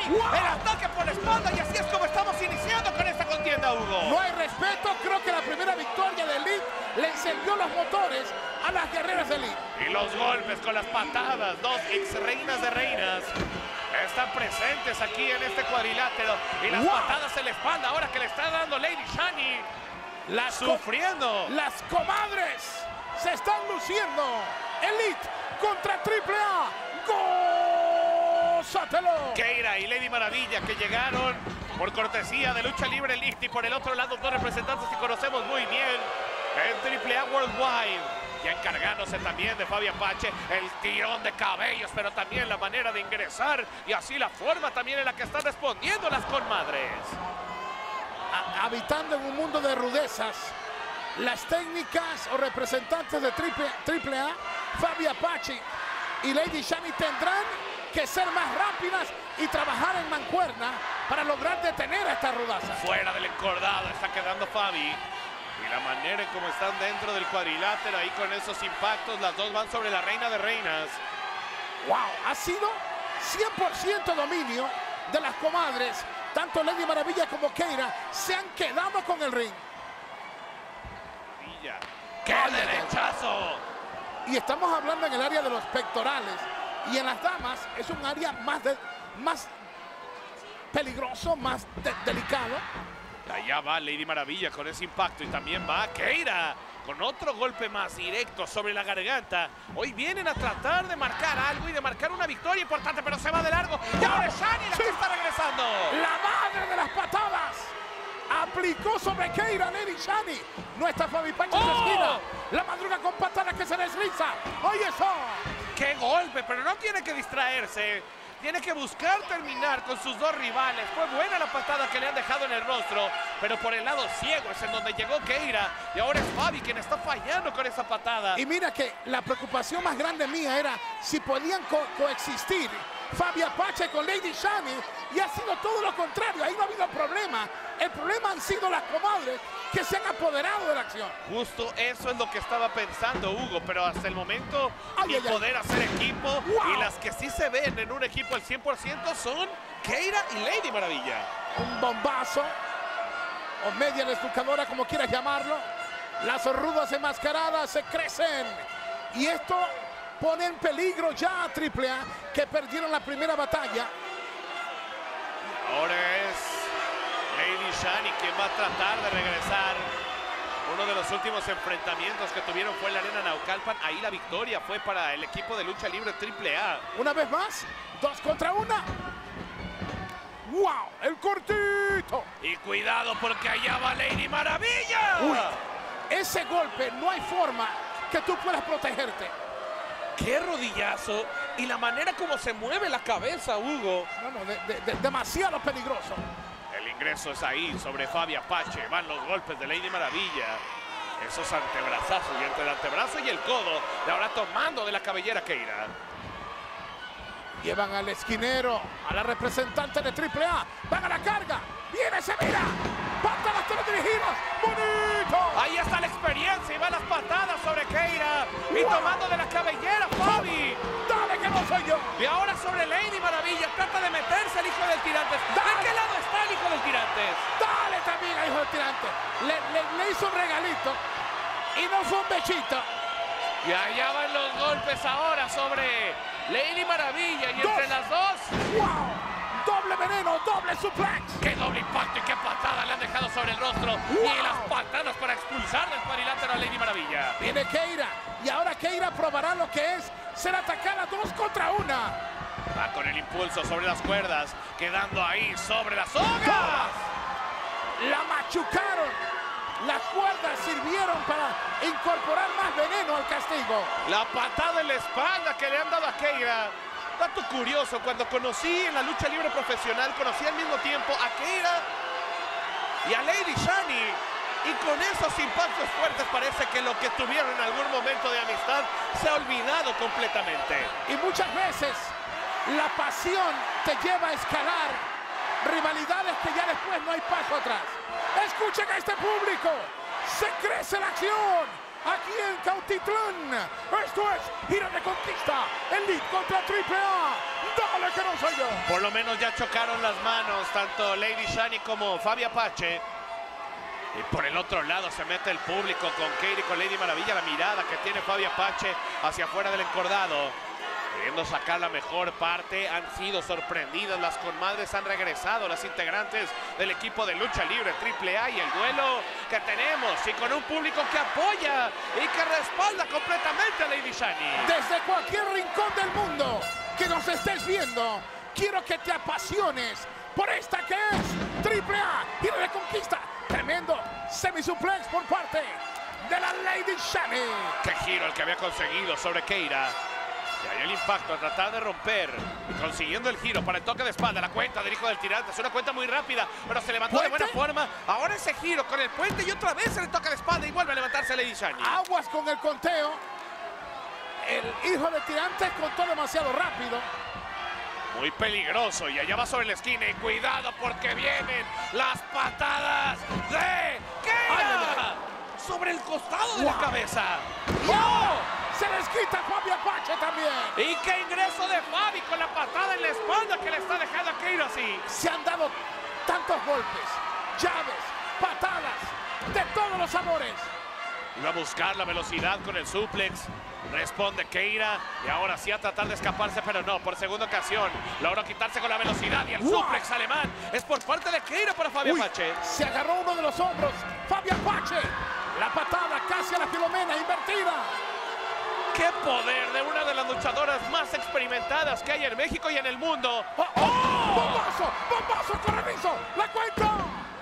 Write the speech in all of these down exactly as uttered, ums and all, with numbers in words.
Shani. ¡Wow! El ataque por la espalda y así es como estamos iniciando con esta contienda, Hugo. No hay respeto. Creo que la primera victoria de Elite le encendió los motores a las guerreras de Elite. Y los golpes con las patadas, dos ex reinas de reinas están presentes aquí en este cuadrilátero. Y las ¡Wow! patadas en la espalda ahora que le está dando Lady Shani. Las Sufriendo. Las comadres se están luciendo. Elite contra Triple A. ¡Gózatelo! Keira y Lady Maravilla que llegaron por cortesía de Lucha Libre Elite y por el otro lado dos representantes que conocemos muy bien en Triple A Worldwide. Y encargándose también de Fabi Apache, el tirón de cabellos, pero también la manera de ingresar y así la forma también en la que están respondiendo las comadres. A- habitando en un mundo de rudezas, las técnicas o representantes de Triple, Triple A, Fabi Apache y Lady Shani tendrán que ser más rápidas y trabajar en mancuerna para lograr detener a esta rudaza. Fuera del encordado está quedando Fabi. Y la manera en cómo están dentro del cuadrilátero ahí con esos impactos, las dos van sobre la reina de reinas. ¡Wow! Ha sido cien por ciento dominio de las comadres. Tanto Lady Maravilla como Keira se han quedado con el ring. Maravilla. ¡Qué Ay, derechazo! Y estamos hablando en el área de los pectorales. Y en las damas es un área más, de, más peligroso, más de, delicado. Allá va Lady Maravilla con ese impacto y también va Keira con otro golpe más directo sobre la garganta. Hoy vienen a tratar de marcar algo y de marcar una victoria importante, pero se va de largo. Y ahora es Shani la Sí. que está regresando. La madre de las patadas aplicó sobre Keira Lady Shani. No está Fabi Pache en su ¡Oh! esquina. La madruga con patadas que se desliza. ¡Oye eso! ¡Qué golpe! Pero no tiene que distraerse. Tiene que buscar terminar con sus dos rivales. Fue buena la patada que le han dejado en el rostro, pero por el lado ciego es en donde llegó Keira. Y ahora es Fabi quien está fallando con esa patada. Y mira que la preocupación más grande mía era si podían co coexistir Fabi Apache con Lady Shani, y ha sido todo lo contrario. Ahí no ha habido problema. El problema han sido las comadres que se han apoderado de la acción. Justo eso es lo que estaba pensando Hugo, pero hasta el momento Ay, sin ay, ay. poder hacer equipo. Wow. Y las que sí se ven en un equipo al cien por ciento son Keira y Lady Maravilla. Un bombazo o media desnucadora, como quieras llamarlo. Las rudas enmascaradas se crecen y esto pone en peligro ya a Triple A, que perdieron la primera batalla. Ahora es Lady Shani quien va a tratar de regresar. Uno de los últimos enfrentamientos que tuvieron fue en la Arena Naucalpan. Ahí la victoria fue para el equipo de lucha libre Triple A. Una vez más, dos contra una. ¡Wow! ¡El cortito! Y cuidado porque allá va Lady Maravilla. Uy, ese golpe no hay forma que tú puedas protegerte. ¡Qué rodillazo! Y la manera como se mueve la cabeza, Hugo. No, no, de, de, de, demasiado peligroso. El ingreso es ahí sobre Fabi Apache. Van los golpes de Lady Maravilla. Esos antebrazazos y entre el antebrazo y el codo. Y ahora tomando de la cabellera Keira. Llevan al esquinero, a la representante de Triple A. Van a la carga. Viene, se mira. Patadas teledirigidas. ¡Bonito! Ahí está la experiencia y van las patadas sobre Keira. Y tomando de la cabellera Fabi. ¡Dale que no soy yo! Y ahora sobre Lady Maravilla. Trata de meterse el hijo del Tirantes. ¿De qué lado está el hijo del Tirantes? ¡Dale también al hijo del tirante! Le, le, le hizo un regalito y no fue un bechito. Y allá van los golpes ahora sobre Lady Maravilla. Y Dos. entre las dos... ¡Wow! Doble veneno, doble suplex. ¡Qué doble impacto y qué patada le han dejado sobre el rostro! ¡Wow! Y las patadas para expulsar del cuadrilátero a Lady Maravilla. Viene Keira y ahora Keira probará lo que es ser atacada dos contra una. Va con el impulso sobre las cuerdas, quedando ahí sobre las sogas. La machucaron. Las cuerdas sirvieron para incorporar más veneno al castigo. La patada en la espalda que le han dado a Keira. Dato curioso, cuando conocí en la lucha libre profesional, conocí al mismo tiempo a Keira y a Lady Shani. Y con esos impactos fuertes parece que lo que tuvieron en algún momento de amistad se ha olvidado completamente. Y muchas veces la pasión te lleva a escalar rivalidades que ya después no hay paso atrás. Escuchen a este público. Se crece la acción. Aquí en Cautitlán. Esto es Gira de Conquista. Elite contra Triple A. Dale que no soy yo. Por lo menos ya chocaron las manos, tanto Lady Shani como Fabi Apache. Y por el otro lado se mete el público con Katie y con Lady Maravilla. La mirada que tiene Fabi Apache hacia afuera del encordado, queriendo sacar la mejor parte. Han sido sorprendidas las comadres, han regresado las integrantes del equipo de lucha libre triple A, y el duelo que tenemos, y con un público que apoya y que respalda completamente a Lady Shani. Desde cualquier rincón del mundo que nos estés viendo, quiero que te apasiones por esta que es triple A y la Reconquista. Tremendo semisuplex por parte de la Lady Shani. Qué giro el que había conseguido sobre Keira. Y ahí el impacto a tratar de romper, y consiguiendo el giro para el toque de espalda. La cuenta del hijo del tirante es una cuenta muy rápida, pero se levantó ¿Puente? de buena forma. Ahora ese giro con el puente y otra vez el toque de espalda, y vuelve a levantarse Lady Shani. Aguas con el conteo. El hijo del tirante contó demasiado rápido. Muy peligroso, y allá va sobre la esquina, y cuidado porque vienen las patadas de Keira. Ay, ay, ay. Sobre el costado de Wow. la cabeza. ¡No! Se les quita Fabi Apache también. Y qué ingreso de Fabi con la patada en la espalda que le está dejando a Keira así. Se han dado tantos golpes, llaves, patadas, de todos los sabores. Iba a buscar la velocidad con el suplex. Responde Keira, y ahora sí a tratar de escaparse, pero no, por segunda ocasión logró quitarse con la velocidad, y el ¡Wow! suplex alemán es por parte de Keira para Fabi Uy, Apache. se agarró uno de los hombros. Fabi Apache. La patada casi a la Filomena, invertida. ¡Qué poder de una de las luchadoras más experimentadas que hay en México y en el mundo! ¡Oh, oh! ¡Bombazo! ¡Bombazo! ¡Corredizo! ¡La cuenta!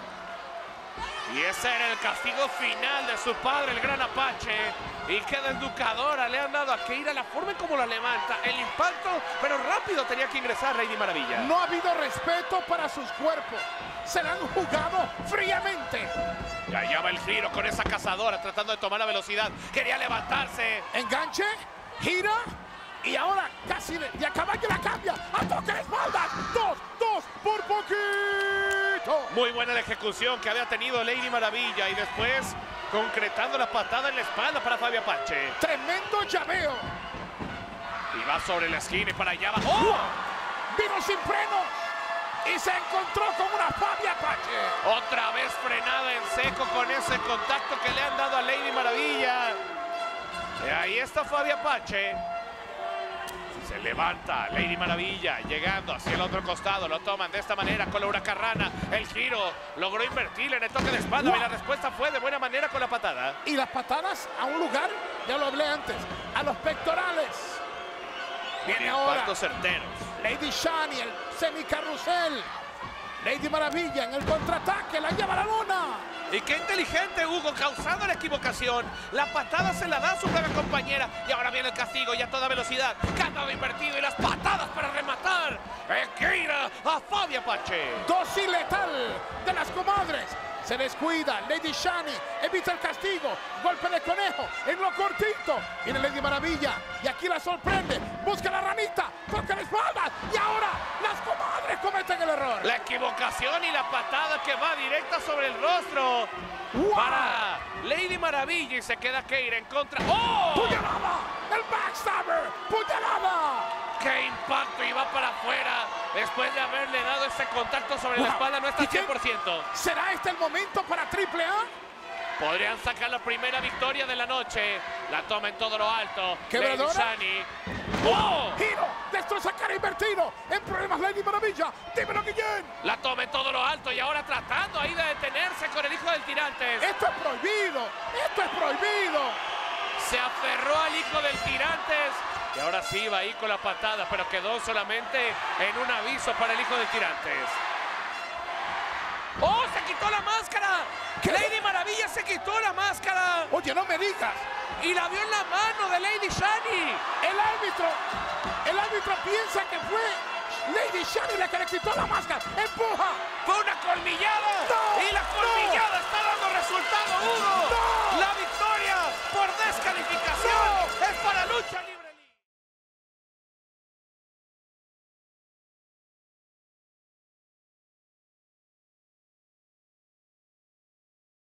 Y ese era el castigo final de su padre, el gran Apache. Y qué desnucadora le han dado a Keira, la forma en cómo la levanta, el impacto, pero rápido tenía que ingresar Lady Maravilla. No ha habido respeto para sus cuerpos. Se la han jugado fríamente. Y allá va el giro con esa cazadora tratando de tomar la velocidad. Quería levantarse. Enganche, gira, y ahora casi de, de a caballo la cambia. ¡A toque de espaldas! ¡Dos, dos, por poquito! Muy buena la ejecución que había tenido Lady Maravilla, y después concretando la patada en la espalda para Fabi Apache. Tremendo llaveo. Y va sobre la esquina y para allá va. ¡Oh! Vino sin frenos y se encontró con una Fabi Apache. Otra vez frenada en seco con ese contacto que le han dado a Lady Maravilla. Y ahí está Fabi Apache. Se levanta Lady Maravilla, llegando hacia el otro costado. Lo toman de esta manera con la huracarrana. El giro logró invertirle en el toque de espalda. ¡Wow! Y la respuesta fue de buena manera con la patada. Y las patadas a un lugar, ya lo hablé antes, a los pectorales. Viene ahora Impactos certeros. Lady Shani, el semicarrusel. Lady Maravilla en el contraataque, la lleva a la luna. Y qué inteligente Hugo, causando la equivocación. La patada se la da a su breve compañera. Y ahora viene el castigo y a toda velocidad. Candado invertido y las patadas para rematar. Keira a Fabi Apache. Dosis letal de las comadres. Se descuida, Lady Shani evita el castigo, golpe de conejo en lo cortito. Viene Lady Maravilla y aquí la sorprende, busca la ranita, toca la espalda y ahora las comadres cometen el error. La equivocación y la patada que va directa sobre el rostro. ¡Wow! Para Lady Maravilla, y se queda Keira en contra. ¡Oh! ¡Puñalada! ¡El backstabber! ¡Puñalada! ¡Qué impacto! Y va para afuera después de haberle dado ese contacto sobre Wow. la espalda. No está ¿Y al qué? cien por ciento. ¿Será este el momento para triple A? Podrían sacar la primera victoria de la noche. La toma en todo lo alto. Lady ¿Quebradora? Shani. ¡Oh! Giro, destroza cara invertido. En problemas Lady Maravilla. Dímelo, Guillén. La toma en todo lo alto, y ahora tratando ahí de detenerse con el hijo del Tirantes. Esto es prohibido. Esto es prohibido. Se aferró al hijo del Tirantes. Y ahora sí va ahí con la patada, pero quedó solamente en un aviso para el hijo del Tirantes. ¡Oh! ¡Se quitó la máscara! ¿Qué? Lady Maravilla se quitó la máscara. Oye, no me digas. Y la vio en la mano de Lady Shani. El árbitro, el árbitro piensa que fue Lady Shani la que le quitó la máscara. ¡Empuja! Fue una colmillada. ¡No! Y la colmillada está dando resultado, Hugo. ¡No! La